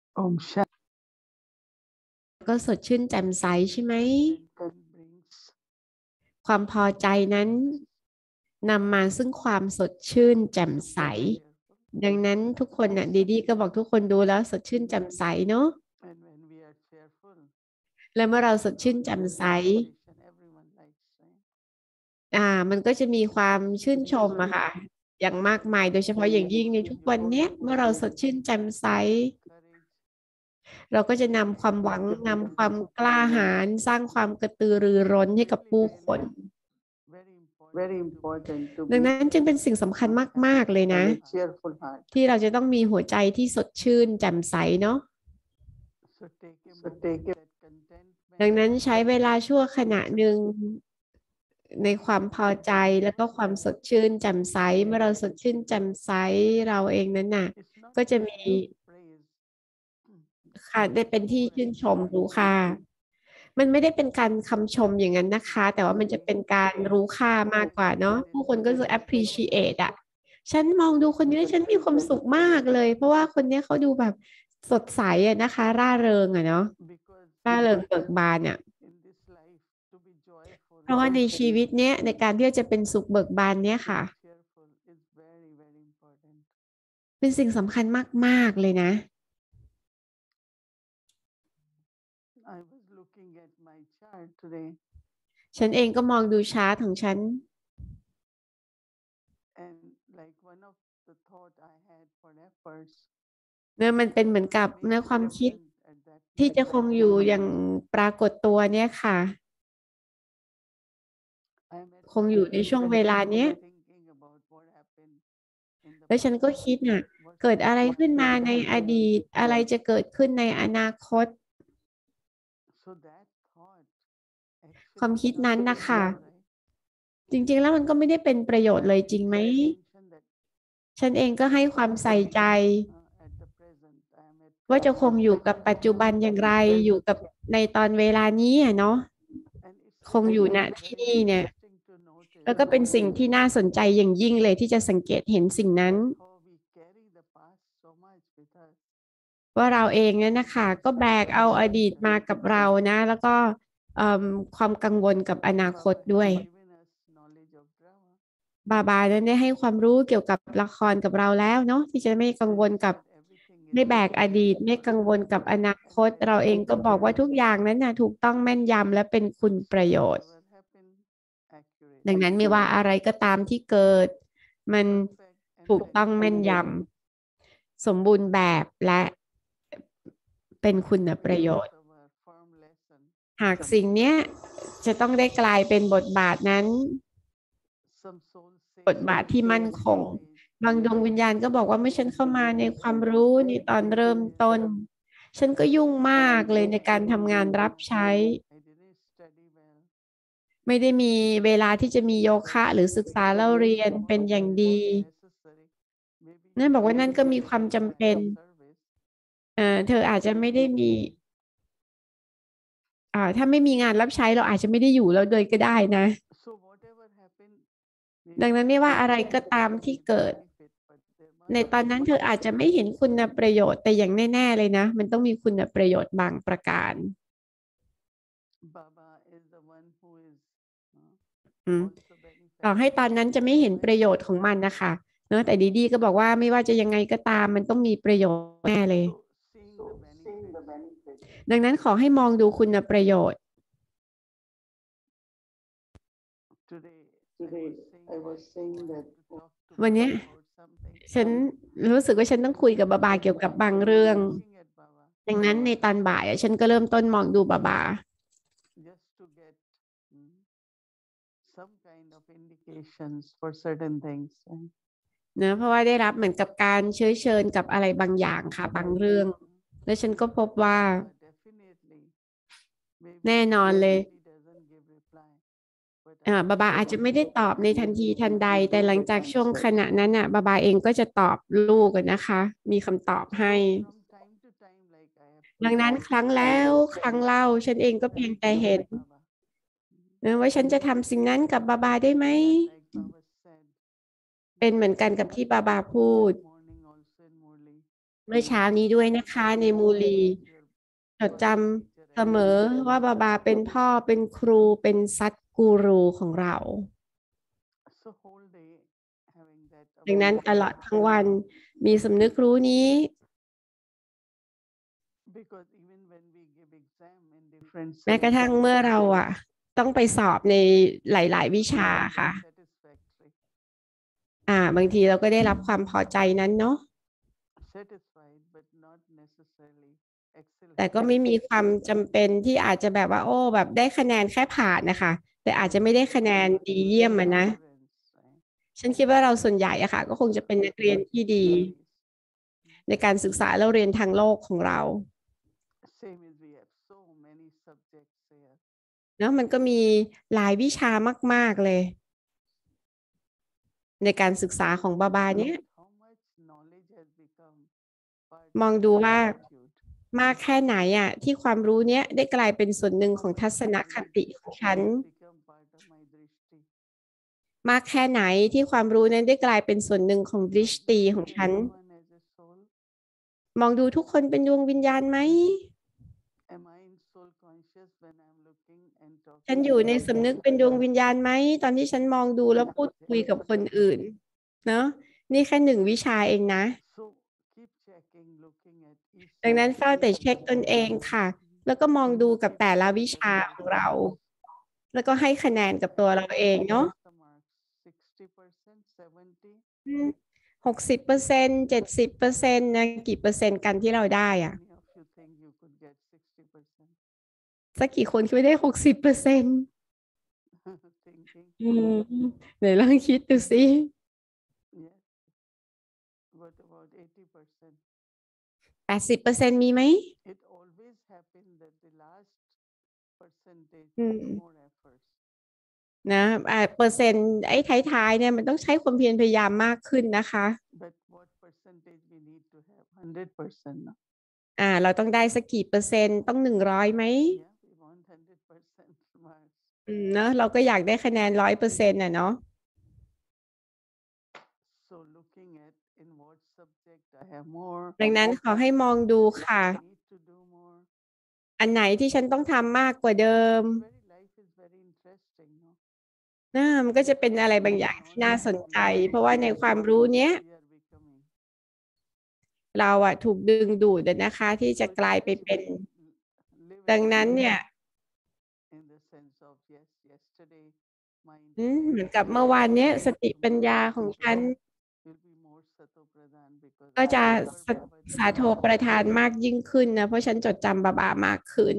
Om Shanti. ก็สดชื่นแจ่มใสใช่ไหม That brings ความพอใจนั้นนำมาซึ่งความสดชื่นแจ่มใส cheerful. ดังนั้นทุกคนน่ะดีๆก็บอกทุกคนดูแล้วสดชื่นแจ่มใสเนาะ And when we are cheerful, และเมื่อเราสดชื่นแจ่มใส appreciation everyone likes, right? มันก็จะมีความชื่นชมอะค่ะอย่างมากมายโดยเฉพาะอย่างยิ่งในทุกวันเนี้ยเมื่อเราสดชื่นแจ่มใส Courage. เราก็จะนำความหวังนำความกล้าหาญสร้างความกระตือรือร้นให้กับผู้คน Very important to ดัง be นั้นจึงเป็นสิ่งสำคัญมากๆเลยนะ have a cheerful heart. ที่เราจะต้องมีหัวใจที่สดชื่นแจ่มใสเนาะ So take a that contentment. ดังนั้นใช้เวลาชั่วขณะหนึ่งในความพอใจแล้วก็ความสดชื่นแจ่มใสเมื่อเราสดชื่นแจ่มใสเราเองนั้นน่ะ It's not ก็จะมี praise. ค่ะได้เป็นที่ชื่นชมรู้ค่ะมันไม่ได้เป็นการคำชมอย่างนั้นนะคะ แต่ว่ามันจะเป็นการรู้ค่ามากกว่าเนาะผู้คนก็จะ appreciate อ่ะฉันมองดูคนนี้แล้วฉันมีความสุขมากเลยเพราะว่าคนนี้เขาดูแบบสดใสอะนะคะร่าเริงอะเนาะ Because ร่าเริงเบิกบานอะ in this life to be joyful, เพราะว่าในชีวิตเนี้ยในการที่จะเป็นสุขเบิกบานเนี้ยค่ะ cheerful is very, very important. เป็นสิ่งสำคัญมากๆเลยนะ I was looking at my chart today ฉันเองก็มองดูชาร์ตของฉัน and like one of the thought I had forever เนี่ยมันเป็นเหมือนกับเนื้อความคิด at that ที่จะคงอยู่อย่างปรากฏตัวเนี่ยค่ะ I'm at คงอยู่ในช่วงเวลาเนี้ย thinking about what happened in the แล้วฉันก็คิดน่ะ เกิดอะไรขึ้นมาในอดีต อะไรจะเกิดขึ้นในอนาคต so that thought ความคิดนั้นนะคะ right? จริงๆแล้วมันก็ไม่ได้เป็นประโยชน์เลยจริงไหม Attention that ฉันเองก็ให้ความใส่ใจ at the present I am at ว่าจะคงอยู่กับปัจจุบันอย่างไร อยู่กับในตอนเวลานี้อะเนาะ and it's คงอยู่ณ very ที่นี่เนี่ย interesting to notice แล้วก็เป็นสิ่งที่น่าสนใจอย่างยิ่งเลยที่จะสังเกตเห็นสิ่งนั้น how we carry the past so much with us ว่าเราเองเนี่ยนะคะก็แบกเอาอดีตมากับเรานะ แล้วก็ความกังวลกับอนาคต Baba ด้วย has given us knowledge of drama บาบานั้นได้ให้ความรู้เกี่ยวกับละครกับเราแล้วเนาะที่จะไม่กังวลกับ everything ไม่แบกอดีตไม่กังวลกับอนาคต เราเองก็บอกว่าทุกอย่างนั้นนะถูกต้องแม่นยำและเป็นคุณประโยชน์ whatever happened accurate ดังนั้นไม่ว่าอะไรก็ตามที่เกิด มัน perfect ถูกต้องแม่นยำสมบูรณ์แบบและเป็นคุณประโยชน์ our firm lesson หากสิ่งเนี้ยจะต้องได้กลายเป็นบทบาทนั้น some soul บทบาทที่มั่นคง บางดวงวิญญาณก็บอกว่าเมื่อฉันเข้ามาในความรู้ในตอนเริ่มต้น ฉันก็ยุ่งมากเลยในการทำงานรับใช้ I didn't study well ไม่ได้มีเวลาที่จะมีโยคะหรือศึกษาเล่าเรียนเป็นอย่างดี necessary maybe นั่นบอกว่านั่นก็มีความจำเป็น service เธออาจจะไม่ได้มีถ้าไม่มีงานรับใช้เราอาจจะไม่ได้อยู่แล้วโดยก็ได้นะ so whatever happened ดังนั้นไม่ว่าอะไรก็ตามที่เกิด ในตอนนั้นเธออาจจะไม่เห็นคุณประโยชน์แต่อย่างแน่ๆเลยนะ มันต้องมีคุณประโยชน์บางประการ Baba is the one who is อืม also ต่อ benefit ให้ตอนนั้นจะไม่เห็นประโยชน์ของมันนะคะเนอะแต่ดีๆก็บอกว่าไม่ว่าจะยังไงก็ตามมันต้องมีประโยชน์แน่เลย so seeing the benefit ดังนั้นขอให้มองดูคุณประโยชน์ today I was saying that วันเนี้ย about something ฉันรู้สึกว่าฉันต้องคุยกับบาบาเกี่ยวกับบางเรื่อง looking at Baba ดังนั้นในตอนบ่ายฉันก็เริ่มต้นมองดูบาบา just to get some kind of indications for certain things เนอะเพราะว่าได้รับเหมือนกับการเชื้อเชิญกับอะไรบางอย่างค่ะบางเรื่อง แล้วฉันก็พบว่า definitely maybe แน่นอนเลย doesn't give reply but บาบาอาจจะไม่ได้ตอบในทันทีทันใด แต่หลังจากช่วงขณะนั้นบาบาเองก็จะตอบลูกนะคะ มีคำตอบให้ from time to time like I have ดังนั้นครั้งแล้วครั้งเล่าฉันเองก็เพียงแต่เห็น Baba นะว่าฉันจะทำสิ่งนั้นกับบาบาได้ไหม like Baba said เป็นเหมือนกันกับที่บาบาพูด morning also in Murli เมื่อเช้านี้ด้วยนะคะในมูลีจดจำเสมอว่าบาบาเป็นพ่อเป็นครูเป็นซัดกูรูของเรา ดังนั้นตลอดทั้งวันมีสำนึกรู้นี้แม้กระทั่งเมื่อเราต้องไปสอบในหลายๆวิชาค่ะบางทีเราก็ได้รับความพอใจนั้นเนาะแต่ก็ไม่มีความจำเป็นที่อาจจะแบบว่าโอ้แบบได้คะแนนแค่ผ่านนะคะแต่อาจจะไม่ได้คะแนนดีเยี่ยมนะฉันคิดว่าเราส่วนใหญ่อะค่ะก็คงจะเป็นนักเรียนที่ดีในการศึกษาและเรียนทางโลกของเราเนาะมันก็มีหลายวิชามากๆเลยในการศึกษาของบาบาเนี่ยมองดูว่ามากแค่ไหนที่ความรู้เนี้ยได้กลายเป็นส่วนหนึ่งของทัศนคติของฉันมากแค่ไหนที่ความรู้นั้นได้กลายเป็นส่วนหนึ่งของดริชตีของฉันมองดูทุกคนเป็นดวงวิญญาณไหมฉันอยู่ในสำนึกเป็นดวงวิญญาณไหมตอนที่ฉันมองดูแล้วพูดคุยกับคนอื่นเนาะนี่แค่1 วิชาเองนะดังนั้นเฝ้าแต่เช็คตนเองค่ะแล้วก็มองดูกับแต่ละวิชาของเราแล้วก็ให้คะแนนกับตัวเราเองเนาะ60% 70%นะกี่เปอร์เซ็นต์กันที่เราได้สักกี่คนคิดว่าได้60%ไหนลองคิดดูสิ80%มีไหมนะเปอร์เซ็นต์ไอ้ท้ายๆเนี่ยมันต้องใช้ความเพียรพยายามมากขึ้นนะคะเราต้องได้สักกี่เปอร์เซ็นต์ต้อง100ไหมเนอะเราก็อยากได้คะแนน100%เนาะดังนั้นขอให้มองดูค่ะอันไหนที่ฉันต้องทำมากกว่าเดิมมันก็จะเป็นอะไรบางอย่างที่น่าสนใจเพราะว่าในความรู้เนี้ยเราถูกดึงดูดนะคะที่จะกลายไปเป็นดังนั้นเนี่ยเหมือนกับเมื่อวานเนี้ยสติปัญญาของฉันก็จะสาโทประทานมากยิ่งขึ้นนะเพราะฉันจดจำบาบามากขึ้น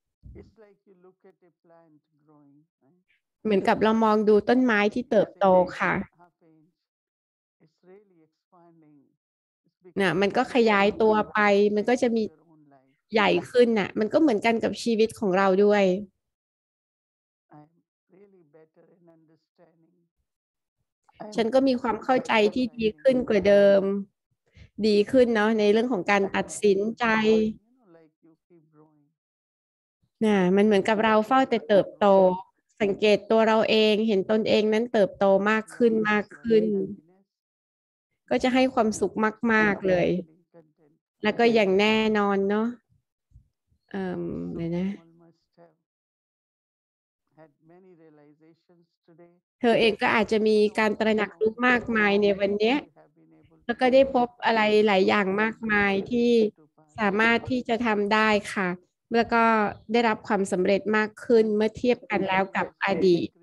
เหมือนกับเรามองดูต้นไม้ที่เติบโตค่ะมันก็ขยายตัวไปมันก็จะมีใหญ่ขึ้นมันก็เหมือนกันกับชีวิตของเราด้วยฉันก็มีความเข้าใจที่ดีขึ้นกว่าเดิมดีขึ้นเนาะในเรื่องของการตัดสินใจมันเหมือนกับเราเฝ้าแต่เติบโตสังเกตตัวเราเองเห็นตนเองนั้นเติบโตมากขึ้นมากขึ้นก็จะให้ความสุขมากๆเลยแล้วก็อย่างแน่นอนเนาะเลยนะเธอเองก็อาจจะมีการตระหนักรู้มากมายในวันนี้แล้วก็ได้พบอะไรหลายอย่างมากมายที่สามารถที่จะทำได้ค่ะแล้วก็ได้รับความสำเร็จมากขึ้นเมื่อเทียบกันแล้วกับอดีต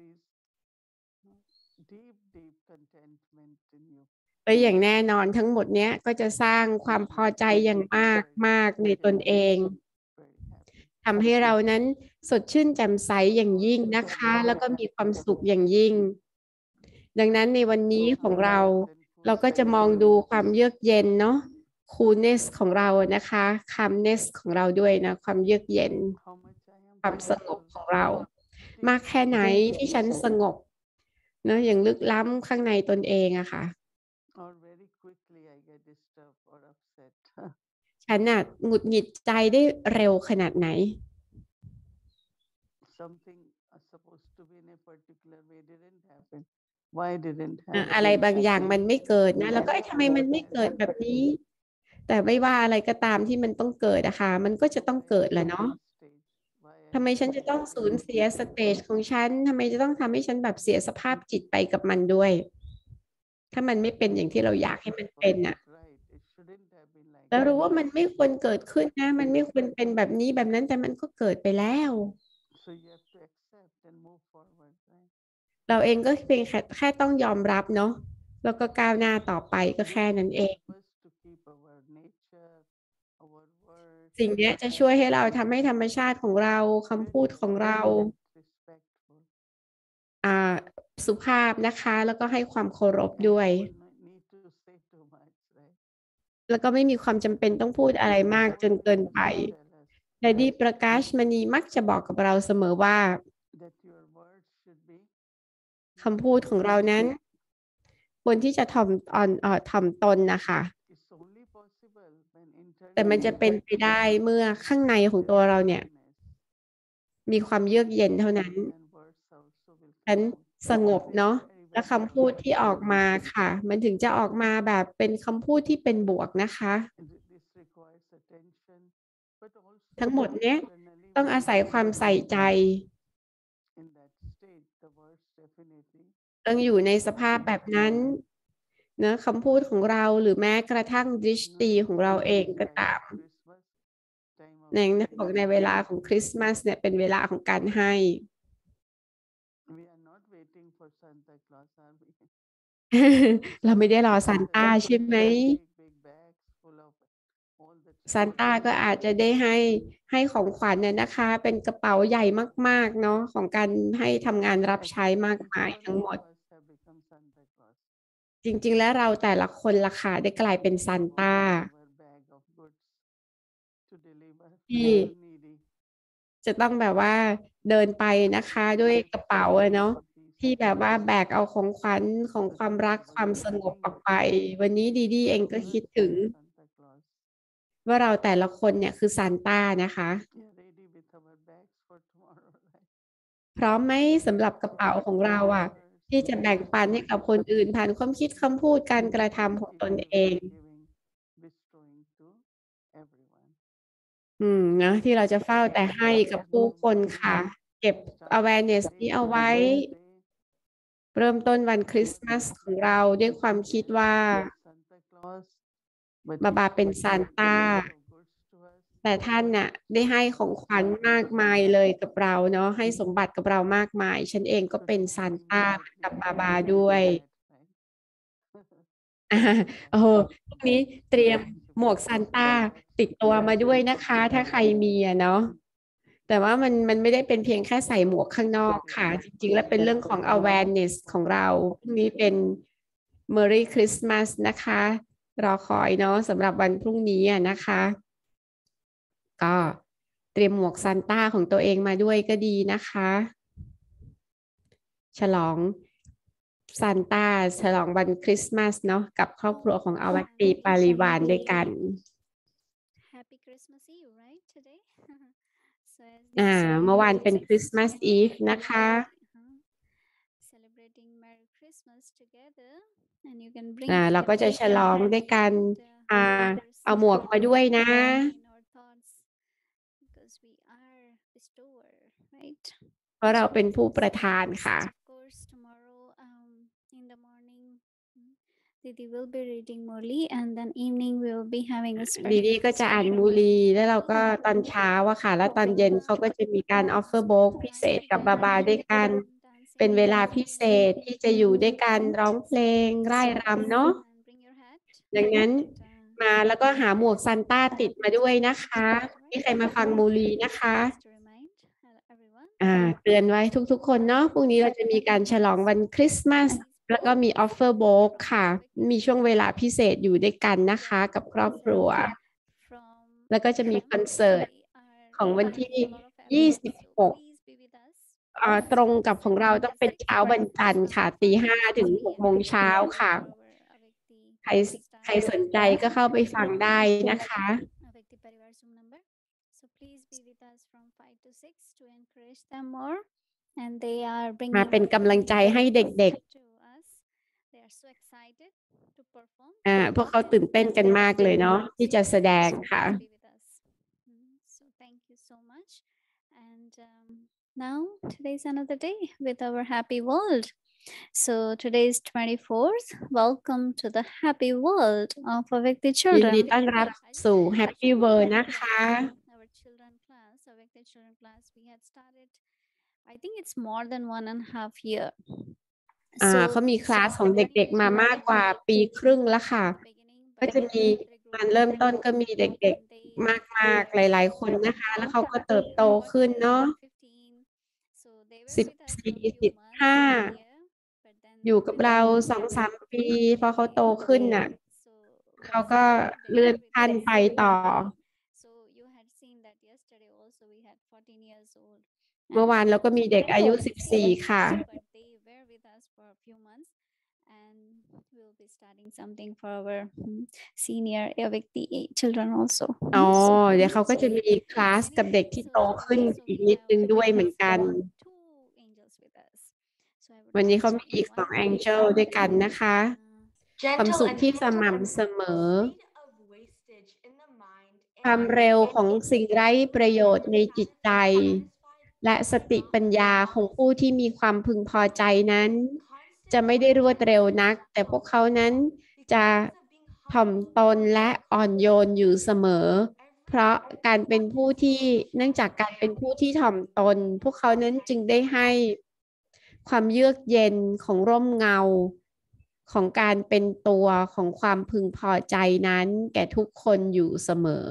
และอย่างแน่นอนทั้งหมดเนี้ยก็จะสร้างความพอใจอย่างมากมากในตนเองทำให้เรานั้นสดชื่นแจ่มใสอย่างยิ่งนะคะแล้วก็มีความสุขอย่างยิ่งดังนั้นในวันนี้ของเราก็จะมองดูความเยือกเย็นเนาะ coolness ของเรานะคะ calmness ของเราด้วยนะความเยือกเย็นความสงบของเรามากแค่ไหนที่ฉันสงบเนาะอย่างลึกล้ำข้างในตนเองอะค่ะฉันหงุดหงิดใจได้เร็วขนาดไหนอะไรบางอย่างมันไม่เกิดนะแล้วก็ทำไมมันไม่เกิดแบบนี้แต่ไม่ว่าอะไรก็ตามที่มันต้องเกิดอะค่ะมันก็จะต้องเกิดแหละเนาะทำไมฉันจะต้องสูญเสียสเตจของฉันทำไมจะต้องทำให้ฉันแบบเสียสภาพจิตไปกับมันด้วยถ้ามันไม่เป็นอย่างที่เราอยากให้มันเป็นอะแล้วรู้ว่ามันไม่ควรเกิดขึ้นนะมันไม่ควรเป็นแบบนี้แบบนั้นแต่มันก็เกิดไปแล้วเราเองก็เพียงแค่ต้องยอมรับเนาะแล้วก็ก้าวหน้าต่อไปก็แค่นั้นเองสิ่งเนี้ยจะช่วยให้เราทำให้ธรรมชาติของเราคำพูดของเราอ่าสุภาพนะคะแล้วก็ให้ความเคารพด้วยแล้วก็ไม่มีความจำเป็นต้องพูดอะไรมากจนเกินไปแต่ดีประกาศมณีมักจะบอกกับเราเสมอว่าคำพูดของเรานั้นควรที่จะถ่อมตนนะคะแต่มันจะเป็นไปได้เมื่อข้างในของตัวเราเนี่ยมีความเยือกเย็นเท่านั้นฉันสงบเนาะและคำพูดที่ออกมาค่ะมันถึงจะออกมาแบบเป็นคำพูดที่เป็นบวกนะคะทั้งหมดเนี้ยต้องอาศัยความใส่ใจต้องอยู่ในสภาพแบบนั้นเนะคำพูดของเราหรือแม้กระทั่งดริชตีของเราเองก็ตามในบอกในเวลาของคริสต์มาสเนี่ยเป็นเวลาของการให้ เราไม่ได้รอซานต้าใช่ไหมซานต้าก็อาจจะได้ให้ของขวัญเนี่ยนะคะเป็นกระเป๋าใหญ่มากๆเนาะของการให้ทำงานรับใช้มากมายทั้งหมดจริงๆแล้วเราแต่ละคนล่ะค่ะได้กลายเป็นซานต้าที่จะต้องแบบว่าเดินไปนะคะด้วยกระเป๋าอะเนาะที่แบบว่าแบกเอาของขวัญของความรักความสงบออกไปวันนี้ดีดีเองก็คิดถึงว่าเราแต่ละคนเนี่ยคือซานต้านะคะพร้อมไหมสำหรับกระเป๋าของเราอ่ะที่จะแบ่งปันให้กับคนอื่นผ่านความคิดคำพูดการกระทำของตนเองนะที่เราจะเฝ้าแต่ให้กับผู้คนค่ะเก็บ awareness นี้เอาไว้เริ่มต้นวันคริสต์มาสของเราด้วยความคิดว่าบาเป็นซานต้าแต่ท่านน่ะได้ให้ของขวัญมากมายเลยกับเราเนาะให้สมบัติกับเรามากมายฉันเองก็เป็นซานต้าเหมือนกับบาด้วยอ่าโอ้โหพรุ่งนี้เตรียมหมวกซานต้าติดตัวมาด้วยนะคะถ้าใครมีอะเนาะแต่ว่ามันไม่ได้เป็นเพียงแค่ใส่หมวกข้างนอกค่ะจริงๆแล้วเป็นเรื่องของ awareness ของเราพรุ่งนี้เป็น Merry Christmas นะคะรอคอยเนาะสำหรับวันพรุ่งนี้อะนะคะก็เตรียมหมวกซานต้าของตัวเองมาด้วยก็ดีนะคะฉลองซานต้าฉลองวันคริสต์มาสเนาะกับครอบครัวของอวัตตีปาริวานด้วยกัน Happy Christmas Eve, right? Today. So as เมื่อวานเป็นคริสต์มาสอีฟนะคะ celebrating Merry Christmas together, and you can bring เราก็จะฉลองด้วยกันเอาหมวกมาด้วยนะ in our thoughts because we are bestower, right? เพราะเราเป็นผู้ประทานค่ะ Of course, tomorrow in the morning, Didi will be reading Murli, and then evening we will be having a ดี special ดีก็จะอ่านมูลีแล้วเราก็ตอนเช้าอะค่ะ แล้วตอนเย็นเขาก็จะมีการออฟเฟอร์โบกพิเศษกับบาด้วยกัน เป็นเวลาพิเศษที่จะอยู่ด้วยกันร้องเพลงร่ายรำเนาะดังนั้นมาแล้วก็หาหมวกซานต้าติดมาด้วยนะคะที่ใครมาฟังมูลีนะคะเตือนไว้ทุกๆคนเนาะพรุ่งนี้เราจะมีการฉลองวันคริสต์มาสแล้วก็มีออฟเฟอร์โบกค่ะมีช่วงเวลาพิเศษอยู่ด้วยกันนะคะกับครอบครัวแล้วก็จะมีคอนเสิร์ตของวันที่26ตรงกับของเราต้องเป็นเช้าวันจันทร์ค่ะตี 5 ถึง 6 โมงเช้าค่ะใครสนใจก็เข้าไปฟังได้นะคะ So please be with us from 5 to 6 to encourage them more, and they are มา bringing เป็นกำลังใจให้เด็ก to us. They are so excited to perform พวกเขาตื่นเต้นกันมากเลยเนาะที่จะแสดงค่ะ Be with us. So thank you so much. And now today's another day with our happy world. So today is 24th. Welcome to the happy world of Avekti ยิน children. ดีต้อนรับสู่ Happy World นะคะ Our children class, Avekti children class, we had started. I think it's more than 1.5 year. เขามีคลาสของเด็กๆมามากกว่าปีครึ่งแล้วค่ะ ก็จะมีการเริ่มต้นก็มีเด็กๆมากๆหลายๆคนนะคะ แล้วเขาก็เติบโตขึ้นเนาะ14-15อยู่กับเรา2-3 ปีพอเขาโตขึ้นน่ะเขาก็เลื่อนขั้นไปต่อ เมื่อวานเราก็มีเด็กอายุ14ค่ะ We'll be starting something for our senior Avekti children also. เดี๋ยวเขาก็จะมีคลาสกับเด็กที่โตขึ้นอีกนิดนึงด้วยเหมือนกัน วันนี้เขามีอีก2 Angel ด้วยกันนะคะ ความสุขที่สม่ำเสมอ ความเร็วของสิ่งไร้ประโยชน์ในจิตใจ และสติปัญญาของผู้ที่มีความพึงพอใจนั้น จะไม่ได้รวดเร็วนัก แต่พวกเขานั้นจะถ่อมตนและอ่อนโยนอยู่เสมอ เพราะการเป็นผู้ที่เนื่องจากการเป็นผู้ที่ถ่อมตน พวกเขานั้นจึงได้ให้ความเยือกเย็นของร่มเงาของการเป็นตัวของความพึงพอใจนั้นแก่ทุกคนอยู่เสมอ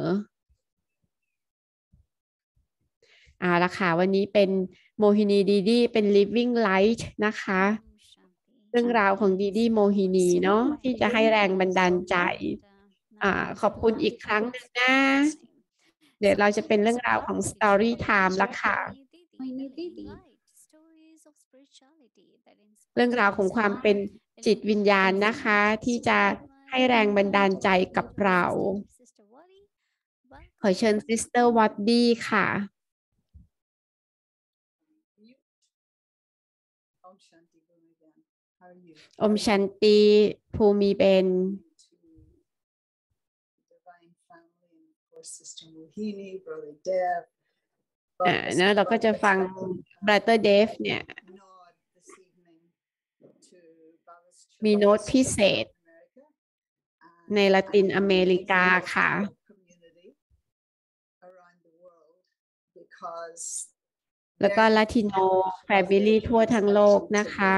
ละค่ะวันนี้เป็นโมฮินีดีดีเป็น Living Light นะคะเรื่องราวของดีดีโมฮินีเนาะที่จะให้แรงบันดาลใจขอบคุณอีกครั้งหนึ่งนะเดี๋ยวเราจะเป็นเรื่องราวของ Story Time ละค่ะเรื่องราวของความเป็นจิตวิญญาณนะคะที่จะให้แรงบันดาลใจกับเราขอเชิญ Sister Waddy ค่ะอมชันตีภูมิเป็นนะเราก็จะฟัง Brother Dave เนี่ยมีโน้ตพิเศษในละตินอเมริกาค่ะแล้วก็ลาติโนแฟมิลี่ทั่วทั้งโลกนะคะ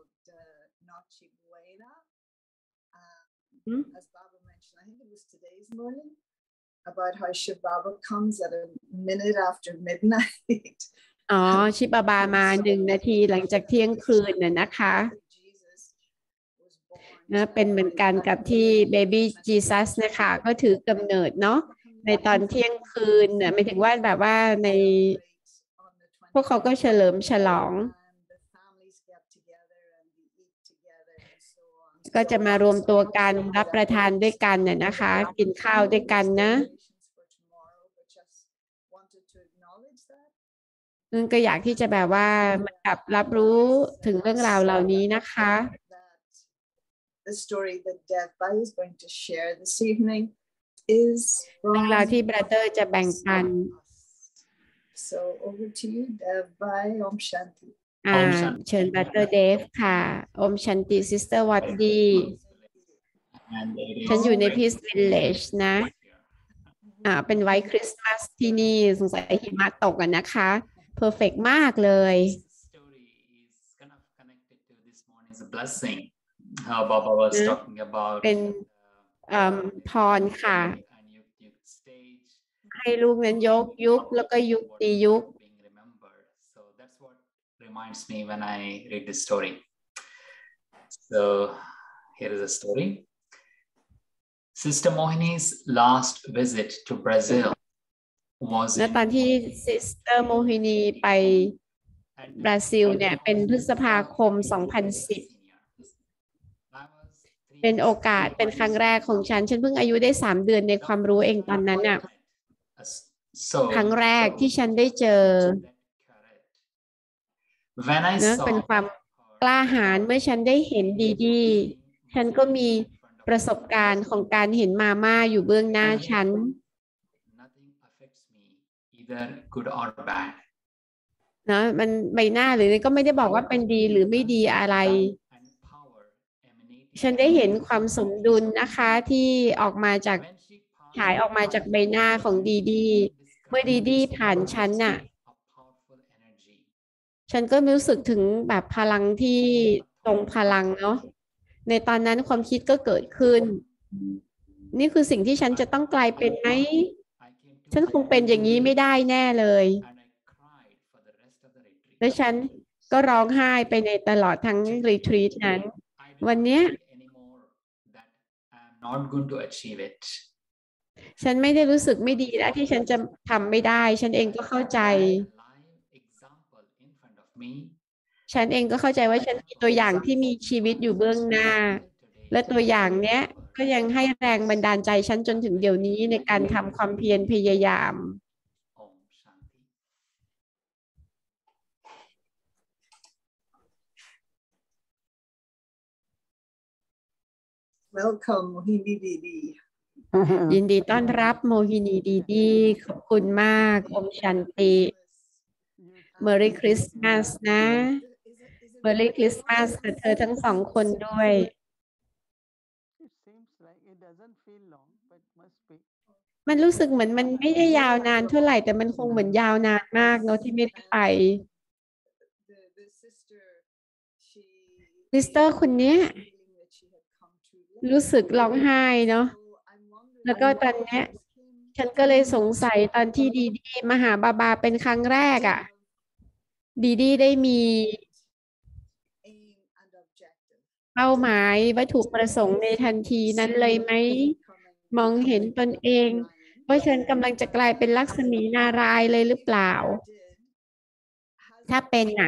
about how Shiv Baba comes at a minute after midnight. ชิบาบามา1 นาทีหลังจากเที่ยงคืนน่ะนะคะเป็นเหมือนกันกับที่เบบี้จีซัสนะคะก็ถือกำเนิดเนาะในตอนเที่ยงคืนเนี่ยหมายถึงว่าแบบว่าในพวกเขาก็เฉลิมฉลองก็จะมารวมตัวกันรับประทานด้วยกันเนี่ยนะคะกินข้าวด้วยกันนะนึงก็อยากที่จะแบบว่าเหมือนกับรับรู้ถึงเรื่องราวเหล่านี้นะคะ The story that Dev Bhai is going to share this evening is เรื่องราวที่ Brother จะแบ่งปัน So over to you, Dev Bhai. Om Shanti. เชิญ Brother Dave ค่ะอมชันติ Sister Waddy ฉันอยู่ใน Peace Village นะเป็นไวท์คริสต์มาสที่นี่สงสัยหิมะตกกันนะคะ perfect มากเลย How Baba was talking about เป็นพรค่ะให้ลูกนั้นยกยุคแล้วก็ยุคตียุค so that's what reminds me when I read this story. So here is a story. Sister Mohini's last visit to Brazil was และตอนที่ Sister Mohini ไปบราซิลเนี่ยเป็นพฤษภาคม 2010เป็นโอกาสเป็นครั้งแรกของฉันเพิ่งอายุได้3 เดือนในความรู้เองตอนนั้นน่ะครั้งแรกที่ฉันได้เจอเป็นความกล้าหาญเมื่อฉันได้เห็นดีๆฉันก็มีประสบการณ์ของการเห็นมาม่าอยู่เบื้องหน้าฉัน nothing affects me, either good or bad. นะมันใบหน้าหรือก็ไม่ได้บอกว่าเป็นดีหรือไม่ดีอะไร And power emanating ฉันได้เห็นความสมดุลนะคะที่ออกมาจาก when she ฉายออกมาจากใบหน้าของดีดีเมื่อดีดีผ่านฉันน่ะ a powerful energy. ฉันก็รู้สึกถึงแบบพลังที่ทรงพลังเนาะในตอนนั้นความคิดก็เกิดขึ้น นี่คือสิ่งที่ฉันจะต้องกลายเป็นไหม I came to ฉันคงเป็นอย่างนี้ไม่ได้แน่เลย and I cried for the rest of the retreat. และฉันก็ร้องไห้ไปในตลอดทั้งรีทรีตนั้น I did วัน not เนี้ย feel anymore that I am not going to achieve it. ฉันไม่ได้รู้สึกไม่ดีแล้วที่ฉันจะทำไม่ได้ ฉันเองก็เข้าใจ Live example in front of me. ฉันเองก็เข้าใจว่าฉันมีตัวอย่างที่มีชีวิตอยู่เบื้องหน้า และตัวอย่างเนี้ยก็ยังให้แรงบันดาลใจฉันจนถึงเดี๋ยวนี้ในการทำความเพียรพยายาม Om Shanti. Welcome, Mohini Didi. ยินดีต้อนรับโมฮินีดีดีขอบคุณมากอมชันติ Merry Christmas นะ Merry Christmas กับเธอทั้งสองคนด้วย It seems like it doesn't feel long, but must be. มันรู้สึกเหมือนมันไม่ได้ยาวนานเท่าไหร่แต่มันคงเหมือนยาวนานมากเนาะที่ไม่ได้ไป The sister, she ซิสเตอร์คนเนี้ย feeling that she had come too late. รู้สึกร้องไห้เนาะ So I'm wondering แล้วก็ตอนเนี้ย ฉันก็เลยสงสัยตอนที่ดีดีมาหาบาบาเป็นครั้งแรกอ่ะ ดีดีได้มี aim and objective. เป้าหมายวัตถุประสงค์ในทันทีนั้นเลยไหม มองเห็นตนเองว่าฉันกำลังจะกลายเป็นลักษมีนารายณ์เลยหรือเปล่า ถ้าเป็นน่ะ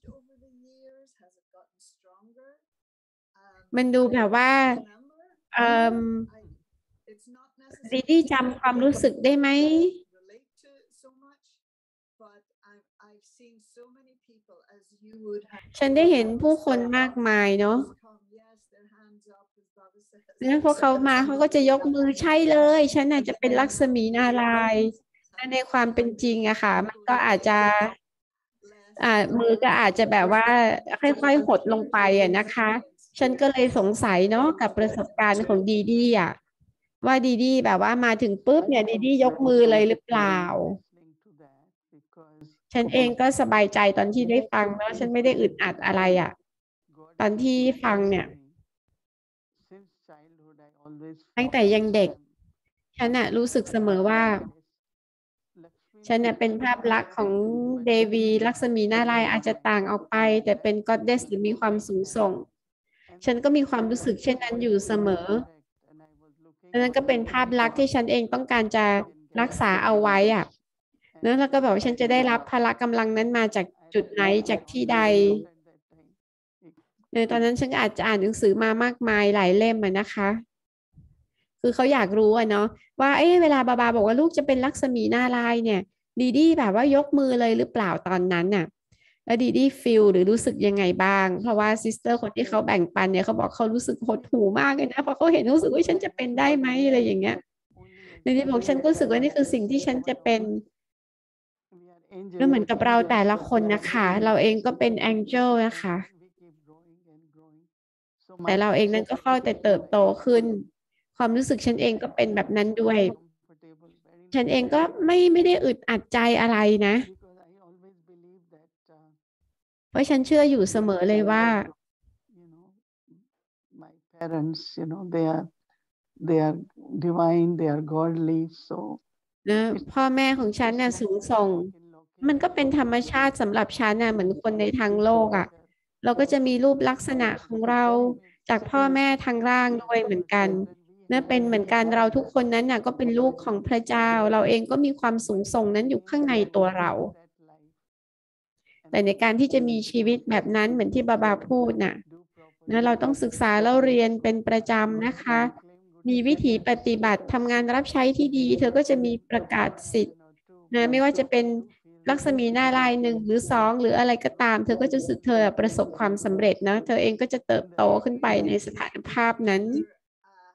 มันดูแบบว่าดีดีจำความรู้สึกได้ไหม ฉันได้เห็นผู้คนมากมายเนาะแล้วพอเขามาเขาก็จะยกมือใช่เลย ฉันอาจจะเป็นลักษมีนารายณ์และในความเป็นจริงอะค่ะ มันก็อาจจะมือก็อาจจะแบบว่าค่อยๆหดลงไปอะนะคะ ฉันก็เลยสงสัยเนาะกับประสบการณ์ของดีดีอะว่าดีดีแบบว่ามาถึงปุ๊บเนี่ยดีดียกมือเลยหรือเปล่า Listening to that because ฉันเองก็สบายใจตอนที่ได้ฟังเนาะฉันไม่ได้อึดอัดอะไรอะ God ตอนที่ฟังเนี่ย since childhood I always ตั้งแต่ยังเด็ก ฉันน่ะรู้สึกเสมอว่า ฉันน่ะเป็นภาพลักษณ์ของเดวีลักษมีนารายณ์อาจจะต่างออกไป แต่เป็นก็อดเดสหรือมีความสูงส่ง ฉันก็มีความรู้สึกเช่นนั้นอยู่เสมอดังนั้นก็เป็นภาพลักษณ์ที่ฉันเองต้องการจะรักษาเอาไว้อะแล้วก็บอกว่าฉันจะได้รับพละกำลังนั้นมาจากจุดไหนจากที่ใด ในตอนนั้นฉันก็อาจจะอ่านหนังสือมามากมายหลายเล่มอะนะคะ คือเขาอยากรู้อะเนาะว่าเวลาบาบาบอกว่าลูกจะเป็นลักษมีนารายณ์เนี่ย ดีดีแบบว่ายกมือเลยหรือเปล่าตอนนั้นน่ะ แล้วดีดีฟีลหรือรู้สึกยังไงบ้าง เพราะว่าซิสเตอร์คนที่เขาแบ่งปันเนี่ยเขาบอกเขารู้สึกหดหู่มากเลยนะเพราะเขาเห็นรู้สึกว่าฉันจะเป็นได้ไหมอะไรอย่างเงี้ยดีดีบอกฉันก็รู้สึกว่านี่คือสิ่งที่ฉันจะเป็นแล้วเหมือนกับเราแต่ละคนนะคะเราเองก็เป็นแองเจิลนะคะแต่เราเองนั้นก็เฝ้าแต่เติบโตขึ้นความรู้สึกฉันเองก็เป็นแบบนั้นด้วยฉันเองก็ไม่ได้อึดอัดใจอะไรนะเพราะฉันเชื่ออยู่เสมอเลยว่า my parents they are divine they are godly so นะพ่อแม่ของฉันน่ะสูงส่งมันก็เป็นธรรมชาติสำหรับฉันน่ะเหมือนคนในทางโลกอ่ะเราก็จะมีรูปลักษณะของเราจากพ่อแม่ทางร่างด้วยเหมือนกันนะเป็นเหมือนกันเราทุกคนนั้นน่ะก็เป็นลูกของพระเจ้าเราเองก็มีความสูงส่งนั้นอยู่ข้างในตัวเราแต่ในการที่จะมีชีวิตแบบนั้นเหมือนที่บาบาพูดน่ะนะเราต้องศึกษาแล้วเรียนเป็นประจำนะคะมีวิถีปฏิบัติทำงานรับใช้ที่ดีเธอก็จะมีประกาศสิทธิ์นะไม่ว่าจะเป็นลักษมีนารายณ์1 หรือ 2หรืออะไรก็ตามเธอก็จะรู้สึกเธอประสบความสำเร็จนะเธอเองก็จะเติบโตขึ้นไปในสถานภาพนั้น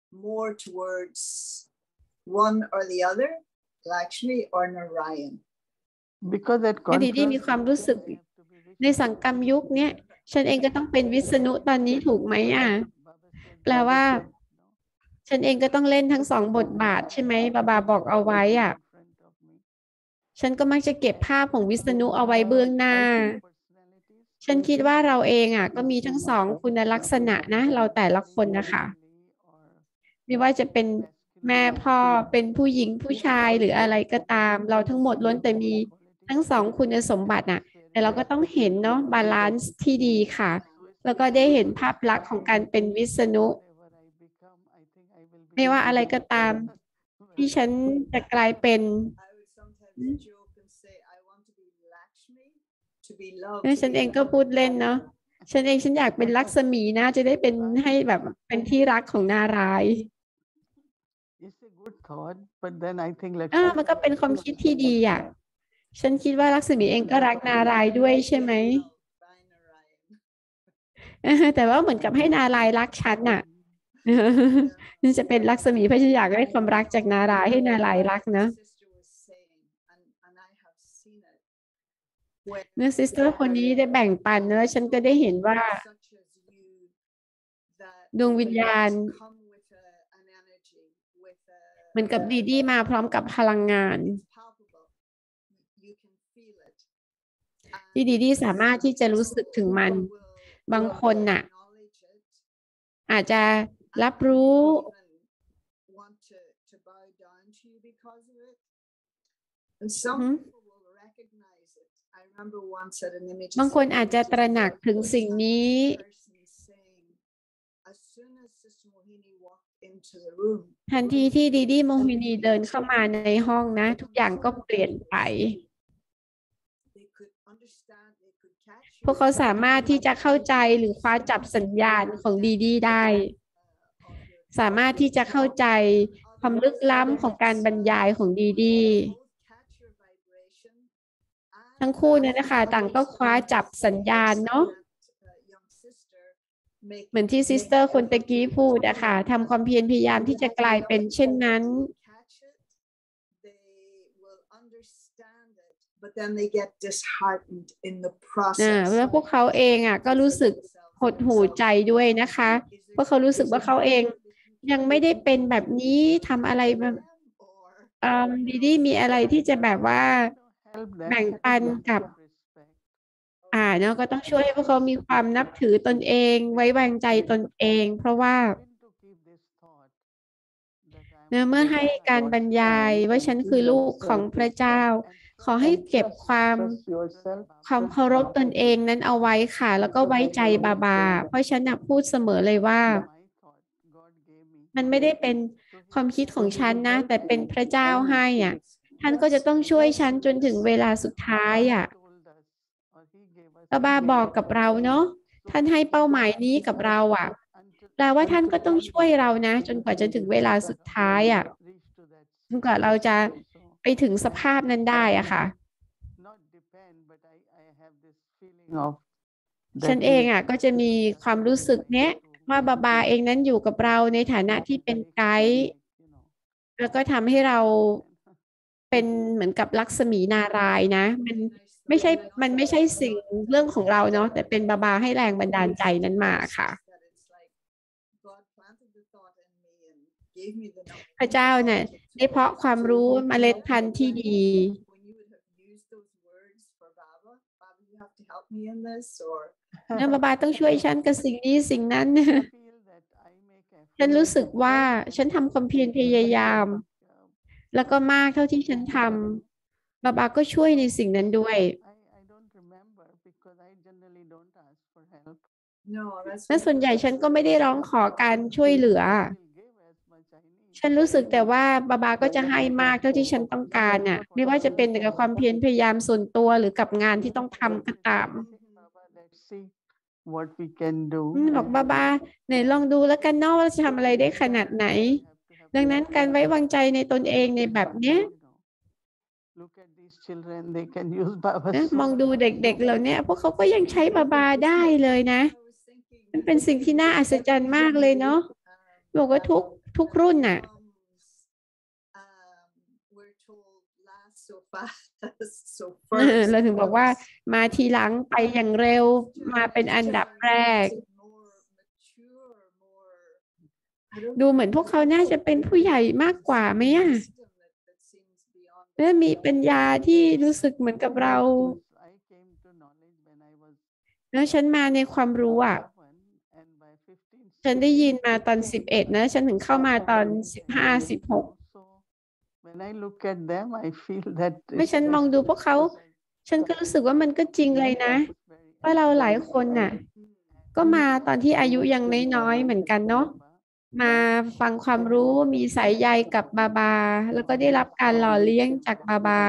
more towards one or the other, Lakshmi or Narayan? Because at ดีดีมีความรู้สึกในสังกัมยุคเนี้ยฉันเองก็ต้องเป็นวิษณุตอนนี้ถูกไหมแปลว่าฉันเองก็ต้องเล่นทั้งสองบทบาทใช่ไหมบาบาบอกเอาไว้ฉันก็มักจะเก็บภาพของวิษณุเอาไว้เบื้องหน้าฉันคิดว่าเราเองก็มีทั้งสองคุณลักษณะนะเราแต่ละคนนะคะไม่ว่าจะเป็นแม่พ่อเป็นผู้หญิงผู้ชายหรืออะไรก็ตามเราทั้งหมดล้วนแต่มีทั้งสองคุณสมบัติแต่เราก็ต้องเห็นเนาะบาลานซ์ที่ดีค่ะแล้วก็ได้เห็นภาพลักษณ์ของการเป็นวิษณุไม่ว่าอะไรก็ตามที่ฉันจะกลายเป็นฉันเองก็พูดเล่นเนาะฉันอยากเป็นลักษมีนะจะได้เป็นให้แบบเป็นที่รักของนารายณ์มันก็เป็นความคิดที่ดีฉันคิดว่าลักษมีเองก็รักนารายณ์ด้วยใช่ไหมแต่ว่าเหมือนกับให้นารายณ์รักฉันนี่จะเป็นลักษมีเพราะฉันอยากได้ความรักจากนารายณ์ให้นารายณ์รักนะเมื่อซิสเตอร์คนนี้ได้แบ่งปันแล้วฉันก็ได้เห็นว่าดวงวิญญาณเหมือนกับดีดีมาพร้อมกับพลังงานที่ดีดีสามารถที่จะรู้สึกถึงมันบางคนอาจจะรับรู้บางคนอาจจะตระหนักถึงสิ่งนี้ทันทีที่ดีดีโมหินีเดินเข้ามาในห้องนะทุกอย่างก็เปลี่ยนไปพวกเขาสามารถที่จะเข้าใจหรือคว้าจับสัญญาณของดีดีได้สามารถที่จะเข้าใจความลึกล้ำของการบรรยายของดีดีทั้งคู่เนี่ยนะคะต่างก็คว้าจับสัญญาณเนาะเหมือนที่ซิสเตอร์คนตะกี้พูดทำความเพียรพยายามที่จะกลายเป็นเช่นนั้นแล้วพวกเขาเองก็รู้สึกหดหู่ใจด้วยนะคะเพราะเขารู้สึกว่าเขาเองยังไม่ได้เป็นแบบนี้ทำอะไรแบบดีมีอะไรที่จะแบบว่าแบ่งปันกับเนาะก็ต้องช่วยให้พวกเขามีความนับถือตนเองไว้วางใจตนเองเพราะว่าเมื่อให้การบรรยายว่าฉันคือลูกของพระเจ้าขอให้เก็บความเคารพตนเองนั้นเอาไว้ค่ะแล้วก็ไว้ใจบาเพราะฉันพูดเสมอเลยว่ามันไม่ได้เป็นความคิดของฉันนะแต่เป็นพระเจ้าให้ท่านก็จะต้องช่วยฉันจนถึงเวลาสุดท้ายบาบอกกับเราเนาะท่านให้เป้าหมายนี้กับเราแปลว่าท่านก็ต้องช่วยเรานะจนกว่าจะถึงเวลาสุดท้ายจนกว่าเราจะไปถึงสภาพนั้นได้ค่ะฉันเองก็จะมีความรู้สึกเนี้ยว่าบาเองนั้นอยู่กับเราในฐานะที่เป็นไกด์แล้วก็ทำให้เราเป็นเหมือนกับลักษมีนารายณ์นะมันไม่ใช่สิ่งเรื่องของเราเนาะแต่เป็นบาให้แรงบันดาลใจนั้นมาค่ะพระเจ้าเนี่ยได้เพาะความรู้เมล็ดพันธุ์ที่ดีเนี่ยบาต้องช่วยฉันกับสิ่งนี้สิ่งนั้นฉันรู้สึกว่าฉันทำความเพียรพยายามแล้วก็มากเท่าที่ฉันทำบาก็ช่วยในสิ่งนั้นด้วยและส่วนใหญ่ฉันก็ไม่ได้ร้องขอการช่วยเหลือฉันรู้สึกแต่ว่าบาก็จะให้มากเท่าที่ฉันต้องการไม่ว่าจะเป็นกับความเพียรพยายามส่วนตัวหรือกับงานที่ต้องทำก็ตามบอกบาไหนลองดูแล้วกันเนาะว่าจะทำอะไรได้ขนาดไหนดังนั้นการไว้วางใจในตนเองในแบบเนี้ยมองดูเด็กๆเหล่านี้พวกเขาก็ยังใช้บาได้เลยนะมันเป็นสิ่งที่น่าอัศจรรย์มากเลยเนาะบอกว่าทุกทุกรุ่นน่ะ we're told last so fast, so เรา first. ถึงบอกว่ามาทีหลังไปอย่างเร็วมาเป็นอันดับแรก ดูเหมือนพวกเขาน่าจะเป็นผู้ใหญ่มากกว่าไหมอ่ะและมีปัญญาที่รู้สึกเหมือนกับเรา I came to knowledge when I was แล้วฉันมาในความรู้อ่ะ 11 and by 15 ฉันได้ยินมาตอน11นะฉันถึงเข้ามาตอน15-16 so when I look at them I feel that เมื่อฉันมองดูพวกเขาฉันก็รู้สึกว่ามันก็จริงเลยนะเพราะเราหลายคนน่ะก็มาตอนที่อายุยังน้อยๆเหมือนกันเนาะมาฟังความรู้มีสายใยกับบาบาแล้วก็ได้รับการหล่อเลี้ยงจากบาบา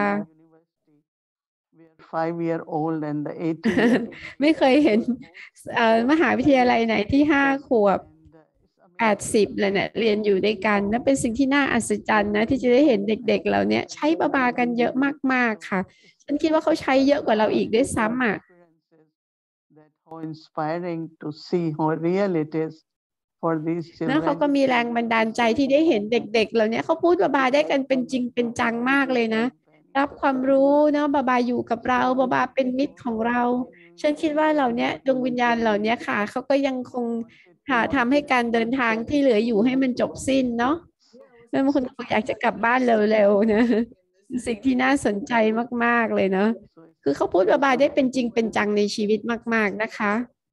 5-year-old and the ไม่เคยเห็นมหาวิทยาลัยไหนที่5 ขวบ 80เลยเนี่ยเรียนอยู่ด้วยกันและเป็นสิ่งที่น่าอัศจรรย์นะที่จะได้เห็นเด็กๆเราเนี่ยใช้บาบากันเยอะมากๆค่ะฉันคิดว่าเขาใช้เยอะกว่าเราอีกด้วยซ้ำอ่ะ that how inspiring to see how real it is for these แล้วเขา children ก็มีแรงบันดาลใจที่ได้เห็นเด็กๆเหล่านี้เขาพูดบาบาได้กันเป็นจริงเป็นจังมากเลยนะรับความรู้เนาะบาบาอยู่กับเราบาบาเป็นมิตรของเราฉันคิดว่าเหล่านี้ดวงวิญญาณเหล่านี้ค่ะเขาก็ยังคงทำให้การเดินทางที่เหลืออยู่ให้มันจบสิ้นเนาะแล้วบางคนก็อยากจะกลับบ้านเร็วๆนะสิ่งที่น่าสนใจมากๆเลยเนาะคือเขาพูดบาบาได้เป็นจริงเป็นจังในชีวิตมากๆนะคะ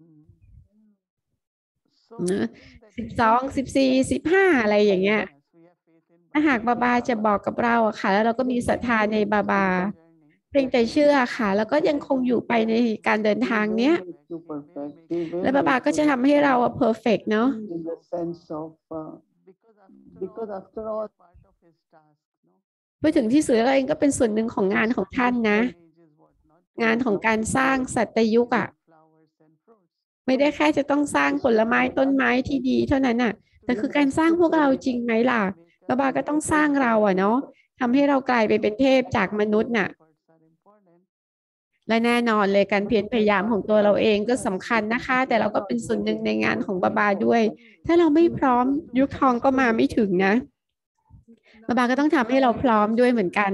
12 14 15อะไรอย่างเงี้ยถ้าหากบาบาจะบอกกับเราอะค่ะแล้วเราก็มีศรัทธาในบาบาเพียงแต่เชื่อค่ะแล้วก็ยังคงอยู่ไปในการเดินทางเนี้ยและบาบาก็จะทำให้เราเพอร์เฟกต์เนาะ in the sense of because after all part of his task เพื่อถึงที่สุดเราเองก็เป็นส่วนหนึ่งของงานของท่านนะงานของการสร้างสัตยุคอะไม่ได้แค่จะต้องสร้างผลไม้ต้นไม้ที่ดีเท่านั้นน่ะแต่คือการสร้างพวกเราจริงไหมล่ะบาบาก็ต้องสร้างเราอะเนาะทำให้เรากลายไปเป็นเทพจากมนุษย์น่ะและแน่นอนเลยการเพียรพยายามของตัวเราเองก็สำคัญนะคะแต่เราก็เป็นส่วนหนึ่งในงานของบาบาด้วยถ้าเราไม่พร้อมยุคทองก็มาไม่ถึงนะบาบาก็ต้องทำให้เราพร้อมด้วยเหมือนกัน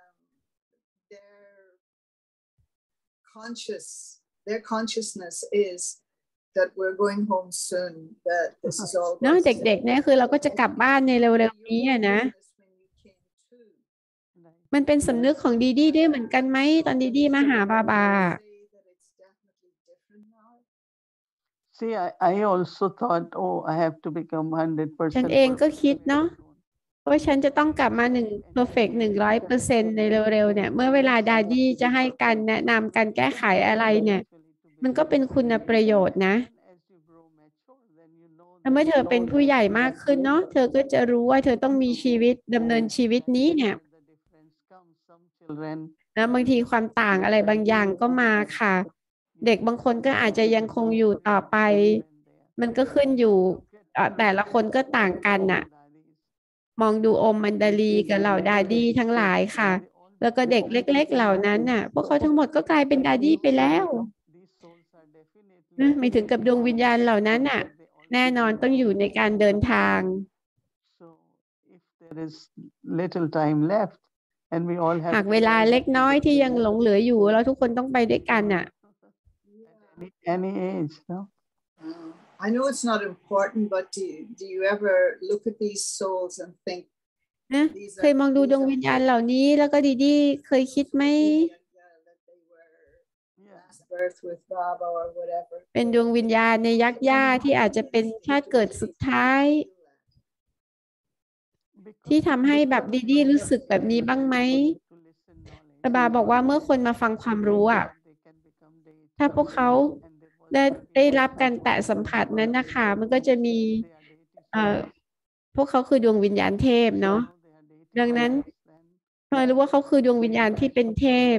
their consciousness is that we're going home soon, that this is all เนาะเด็กๆเนี่ยคือเราก็จะกลับบ้านในเร็วๆนี้อะนะมันเป็นสำนึกของดีดีด้วยเหมือนกันไหมตอนดีดีมาหาบาบา See, I also thought, oh, I have to become 100%. ฉันเองก็คิดเนาะว่าฉันจะต้องกลับมาperfect 100%ในเร็วๆเนี่ยเมื่อเวลาดาดี้จะให้การแนะนำการแก้ไขอะไรเนี่ยมันก็เป็นคุณประโยชน์นะแล้วเมื่อเธอเป็นผู้ใหญ่มากขึ้นเนาะเธอก็จะรู้ว่าเธอต้องมีชีวิตดำเนินชีวิตนี้เนี่ยแล้วบางทีความต่างอะไรบางอย่างก็มาค่ะเด็กบางคนก็อาจจะยังคงอยู่ต่อไปมันก็ขึ้นอยู่แต่ละคนก็ต่างกันน่ะมองดูโอมมันดาลีกับเหล่าดาดี้ทั้งหลายค่ะแล้วก็เด็กเล็กๆเหล่านั้นน่ะพวกเขาทั้งหมดก็กลายเป็นดาดี้ไปแล้วไม่ถึงกับดวงวิญญาณเหล่านั้นน่ะแน่นอนต้องอยู่ในการเดินทาง หากเวลาเล็กน้อยที่ยังหลงเหลืออยู่เราทุกคนต้องไปด้วยกันน่ะ Any age, no? I know it's not important, but do you ever look at these souls and think นะเคยมองดูดวงวิญญาณเหล่านี้แล้วก็ดีๆเคยคิดไหมเป็นดวงวิญญาณในยักษ์ย่าที่อาจจะเป็นชาติเกิดสุดท้ายที่ทำให้แบบดีๆรู้สึกแบบนี้บ้างไหมบาบอกว่าเมื่อคนมาฟังความรู้อ่ะถ้าพวกเขาได้รับการแตะสัมผัสนั้นนะคะมันก็จะมีพวกเขาคือดวงวิญญาณเทพเนาะดังนั้นพอรู้ว่าเขาคือดวงวิญญาณที่เป็นเทพ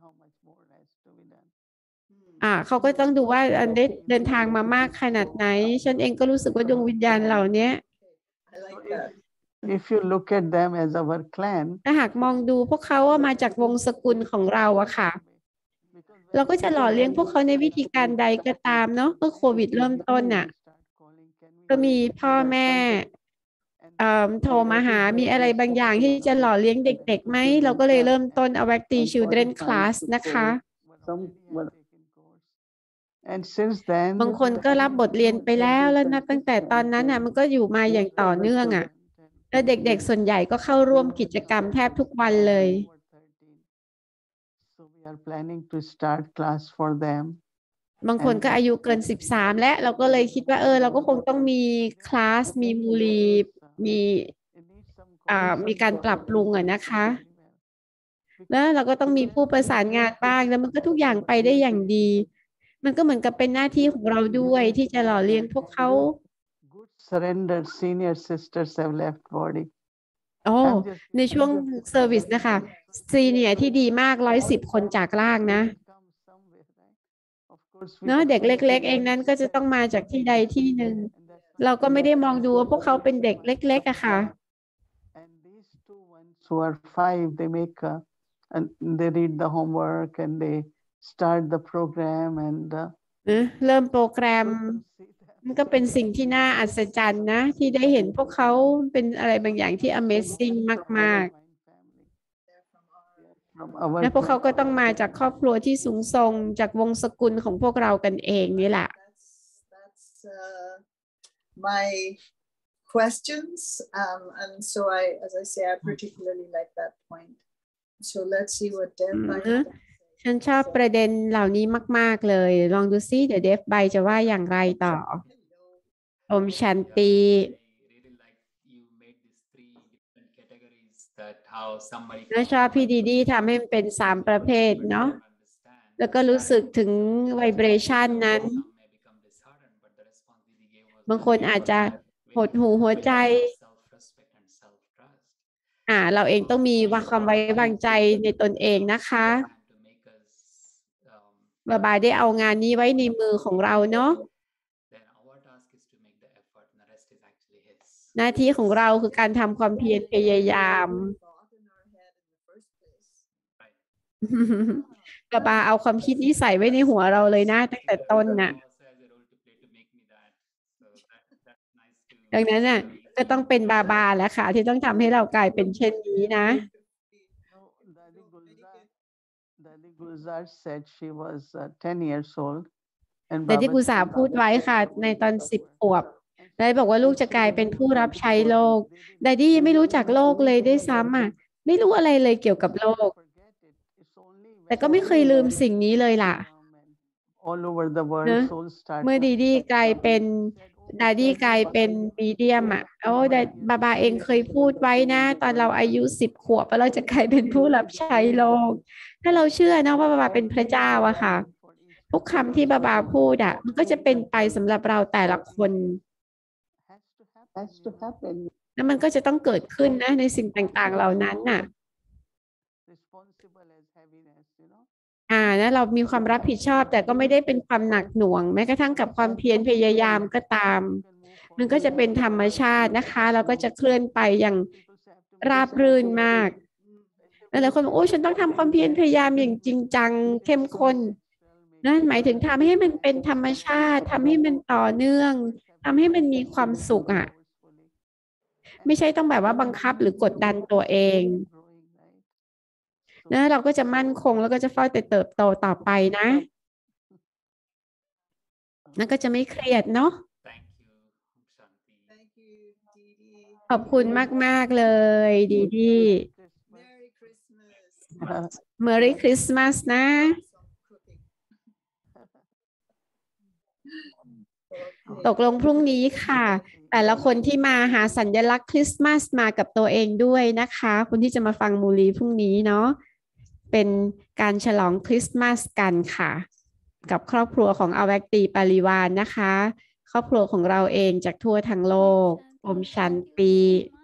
เขาก็ต้องดูว่าได้เดินทางมามากขนาดไหนฉันเองก็รู้สึกว่าดวงวิญญาณเหล่านี้ If you look at them as our clan ถ้าหากมองดูพวกเขาว่ามาจากวงสกุลของเราอะค่ะเราก็จะหล่อเลี้ยงพวกเขาในวิธีการใดก็ตามเนาะเมื่อโควิดเริ่มต้นน่ะก็มีพ่อแม่โทรมาหามีอะไรบางอย่างที่จะหล่อเลี้ยงเด็กๆไหมเราก็เลยเริ่มต้น Awakti Children Class นะคะ And since then บางคนก็รับบทเรียนไปแล้วนับตั้งแต่ตอนนั้นมันก็อยู่มาอย่างต่อเนื่องแล้วเด็กๆส่วนใหญ่ก็เข้าร่วมกิจกรรมแทบทุกวันเลย So we are planning to start class for them. บางคนก็อายุเกิน13และเราก็เลยคิดว่าเราก็คงต้องมีคลาสมีมูลีมีการปรับปรุงนะคะ แล้วเราก็ต้องมีผู้ประสานงานบ้างแล้วมันก็ทุกอย่างไปได้อย่างดีมันก็เหมือนกับเป็นหน้าที่ของเราด้วยที่จะหล่อเลี้ยงพวกเขา Good surrendered senior sisters have left body. ในช่วงเซอร์วิสนะคะซีเนียร์ที่ดีมาก110 คนจากล่างนะเนาะเด็กเล็กๆเองนั้นก็จะต้องมาจากที่ใดที่หนึ่งเราก็ไม่ได้มองดูว่าพวกเขาเป็นเด็กเล็กๆอะค่ะ And these two ones who are 5 they make and they read the homework and they start the program and เริ่มโปรแกรมมันก็เป็นสิ่งที่น่าอัศจรรย์นะที่ได้เห็นพวกเขาเป็นอะไรบางอย่างที่ Amazing มากๆและพวกเขาก็ต้องมาจากครอบครัวที่สูงส่งจากวงสกุลของพวกเรากันเองนี่แหละ That's my questions and so as I say I particularly like that point so let's see what Dev ฉันชอบประเด็นเหล่านี้มากๆเลยลองดูซิเดี๋ยวเดฟไบจะว่าอย่างไรต่ออมชันตีและชอบพี่ดีทำให้มันเป็น3 ประเภทเนาะแล้วก็รู้สึกถึงไวเบรชันนั้นบางคนอาจจะหดหูหัวใจเราเองต้องมีความไว้วางใจในตนเองนะคะบาบาได้เอางานนี้ไว้ในมือของเราเนาะหน้าที่ของเราคือการทำความเพียรพยายามบาบาเอาความคิดนี้ใส่ไว้ในหัวเราเลยนะตั้งแต่ต้นน่ะดังนั้นน่ะก็ต้องเป็นบาบาแหละค่ะที่ต้องทำให้เรากลายเป็นเช่นนี้นะ Dadi Gulzar said she was 10 years old แต่ที่กุษาพูดไว้ค่ะในตอน10 ขวบได้บอกว่าลูกจะกลายเป็นผู้รับใช้โลกดาดี้ไม่รู้จักโลกเลยด้วยซ้ำไม่รู้อะไรเลยเกี่ยวกับโลกแต่ก็ไม่เคยลืมสิ่งนี้เลยล่ะเมื่อดีกลายเป็นดาดี้กลายเป็นมีเดียมบาบาเองเคยพูดไว้นะตอนเราอายุ10 ขวบว่าเราจะกลายเป็นผู้รับใช้โลกถ้าเราเชื่อนะว่าบาบาเป็นพระเจ้าอะค่ะทุกคำที่บาบาพูดมันก็จะเป็นไปสำหรับเราแต่ละคนแล้วมันก็จะต้องเกิดขึ้นนะในสิ่งต่างๆเหล่านั้นน่ะเรามีความรับผิดชอบแต่ก็ไม่ได้เป็นความหนักหน่วงแม้กระทั่งกับความเพียรพยายามก็ตามมันก็จะเป็นธรรมชาตินะคะแล้วก็จะเคลื่อนไปอย่างราบรื่นมากหลายคนบอกโอ้ฉันต้องทำความเพียรพยายามอย่างจริงจังเข้มข้นนั่นหมายถึงทำให้มันเป็นธรรมชาติทำให้มันต่อเนื่องทำให้มันมีความสุขไม่ใช่ต้องแบบว่าบังคับหรือกดดันตัวเองนะเราก็จะมั่นคงแล้วก็จะเฝ้าแต่เติบโตต่อไปนะนั่นก็จะไม่เครียดเนาะขอบคุณมากๆเลยดีMerry Christmas นะตกลงพรุ่งนี้ค่ะแต่ละคนที่มาหาสัญลักษณ์คริสต์มาสมากับตัวเองด้วยนะคะคนที่จะมาฟังมูลีพรุ่งนี้เนาะเป็นการฉลองคริสต์มาสกันค่ะกับครอบครัวของอวัคตีปาริวารนะคะครอบครัวของเราเองจากทั่วทั้งโลกอมชันตี